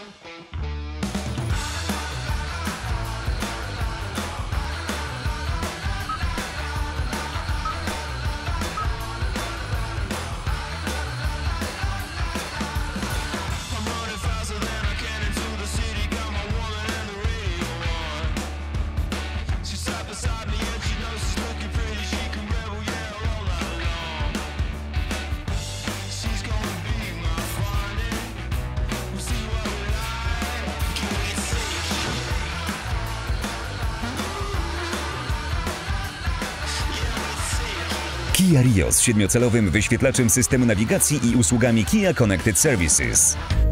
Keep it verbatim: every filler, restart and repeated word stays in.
Kia Rio z siedmiocelowym wyświetlaczem systemu nawigacji i usługami Kia Connected Services.